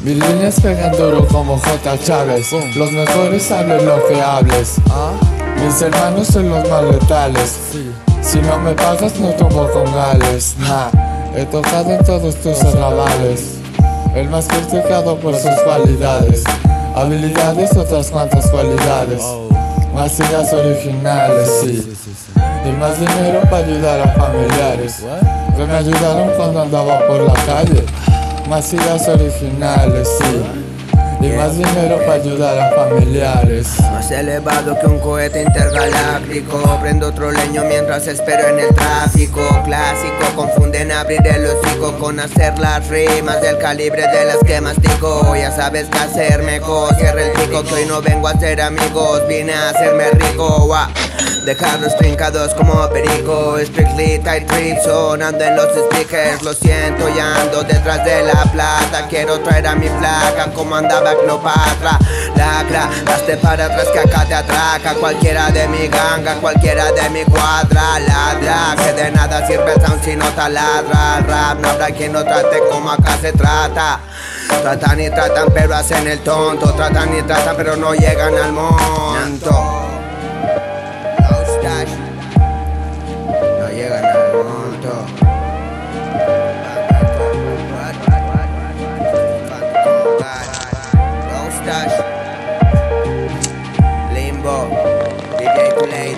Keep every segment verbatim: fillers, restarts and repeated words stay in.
Mis líneas pegan duro como J. Chávez. Boom. Los mejores hablen lo que hables. ¿Ah? Mis hermanos son los más letales. Sí. Si no me pagas no tomo con gales. Nah, he tocado en todos tus arrabales. El más criticado por sus cualidades. Habilidades, otras cuantas cualidades. Oh. Más ideas originales, Sí, sí. sí, sí, sí. Y más dinero para ayudar a familiares What? que me ayudaron cuando andaba por la calle. Más ideas originales, sí. Y más dinero para ayudar a familiares. Más elevado que un cohete intergaláctico. Prendo otro leño mientras espero en el tráfico. Clásico, confunden abrir el hocico con hacer las rimas del calibre de las que mastico. Ya sabes qué hacer, meco. Cierra el pico que hoy no vengo a ser amigos, vine a hacerme rico. Wow. Dejarlos trincados como perico. Strictly tight trip sonando en los speakers. Lo siento, ya ando detrás de la plata. Quiero traer a mi placa como andaba Cleopatra. Lacra, hazte para atrás que acá te atraca. Cualquiera de mi ganga, cualquiera de mi cuadra. Ladra, que de nada sirve el sound si no taladra. Rap, no habrá quien no trate como acá se trata. Tratan y tratan pero hacen el tonto. Tratan y tratan pero no llegan al monto. No llegan al monto. Ghostash, Limbo, D J Play,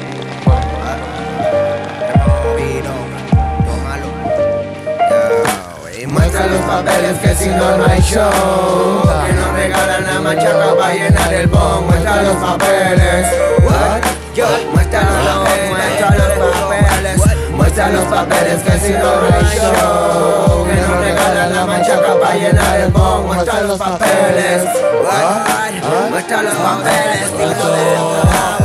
Removido, tómalo. Yo, y muestra los papeles que si no no hay show. Que nos regalan la machaca para llenar el bomb. Muestra los papeles. What? Yo, muestra los papeles, muestra los papeles. Muestra los papeles que si no no hay show. Que nos regalan la machaca para llenar el bomb. Muestra los papeles. What? Muestra los papeles, hijo de